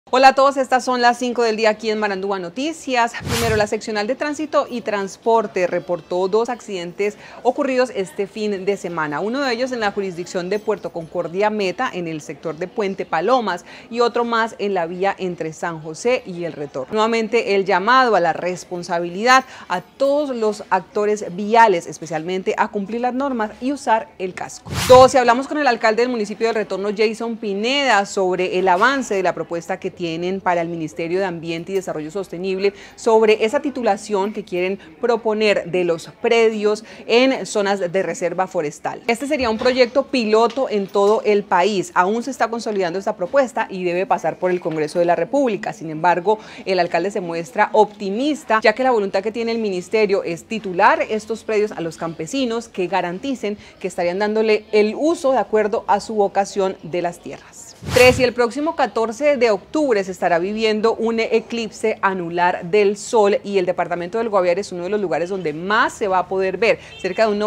Hola a todos, estas son las 5 del día aquí en Marandúa Noticias. Primero, la seccional de Tránsito y Transporte reportó 2 accidentes ocurridos este fin de semana. Uno de ellos en la jurisdicción de Puerto Concordia Meta, en el sector de Puente Palomas, y otro más en la vía entre San José y El Retorno. Nuevamente, el llamado a la responsabilidad a todos los actores viales, especialmente a cumplir las normas y usar el casco. 2. Hablamos con el alcalde del municipio de El Retorno, Jason Pineda, sobre el avance de la propuesta que tienen para el Ministerio de Ambiente y Desarrollo Sostenible sobre esa titulación que quieren proponer de los predios en zonas de reserva forestal. Este sería un proyecto piloto en todo el país. Aún se está consolidando esta propuesta y debe pasar por el Congreso de la República. Sin embargo, el alcalde se muestra optimista, ya que la voluntad que tiene el ministerio es titular estos predios a los campesinos que garanticen que estarían dándole el uso de acuerdo a su vocación de las tierras. 3. Y el próximo 14 de octubre se estará viviendo un eclipse anular del Sol y el departamento del Guaviare es uno de los lugares donde más se va a poder ver. Cerca de un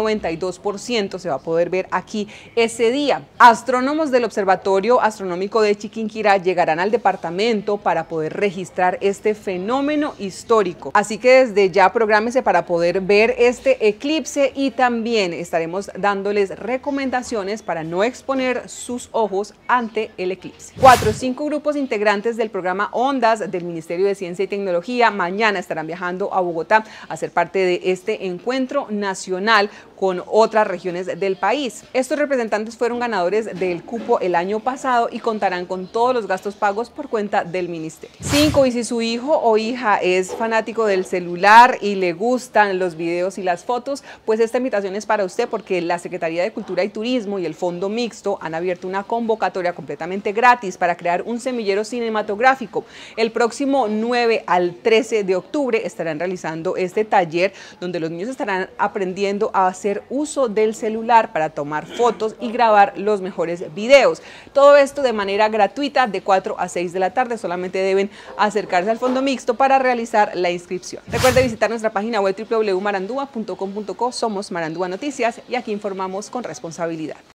92% se va a poder ver aquí ese día. Astrónomos del Observatorio Astronómico de Chiquinquirá llegarán al departamento para poder registrar este fenómeno histórico. Así que desde ya prográmese para poder ver este eclipse y también estaremos dándoles recomendaciones para no exponer sus ojos ante el eclipse. 4. 5 grupos integrantes del programa Ondas del Ministerio de Ciencia y Tecnología mañana estarán viajando a Bogotá a ser parte de este encuentro nacional con otras regiones del país. Estos representantes fueron ganadores del cupo el año pasado y contarán con todos los gastos pagos por cuenta del ministerio. 5. Y si su hijo o hija es fanático del celular y le gustan los videos y las fotos, pues esta invitación es para usted porque la Secretaría de Cultura y Turismo y el Fondo Mixto han abierto una convocatoria completamente gratis para crear un semillero cinematográfico. El próximo 9 al 13 de octubre estarán realizando este taller donde los niños estarán aprendiendo a hacer uso del celular para tomar fotos y grabar los mejores videos. Todo esto de manera gratuita de 4 a 6 de la tarde. Solamente deben acercarse al Fondo Mixto para realizar la inscripción. Recuerde visitar nuestra página web www.marandua.com.co. Somos Marandúa Noticias y aquí informamos con responsabilidad.